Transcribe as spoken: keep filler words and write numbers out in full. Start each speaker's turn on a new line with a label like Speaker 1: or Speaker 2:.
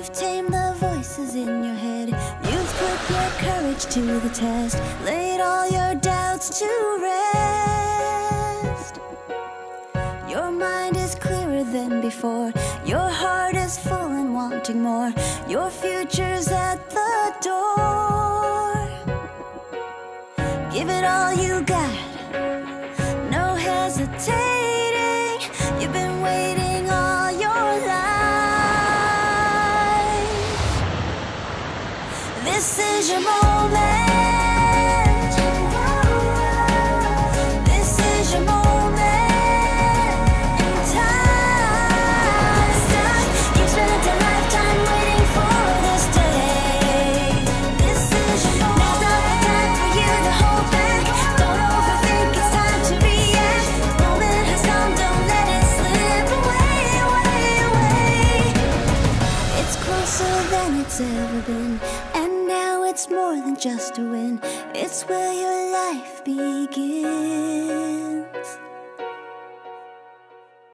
Speaker 1: You've tamed the voices in your head. You've put your courage to the test. Laid all your doubts to rest. Your mind is clearer than before. Your heart is full and wanting more. Your future's at the door. Give it all you got. No hesitating. You've been waiting all your life. This is your moment. This is your moment in time. You've spent a lifetime waiting for this day. This is your moment. Now's not the time for you to hold back. Don't overthink, it's time to react. The moment has come, don't let it slip away, away, away. It's closer than it's ever been, and now it's more than just a win. It's where your life begins.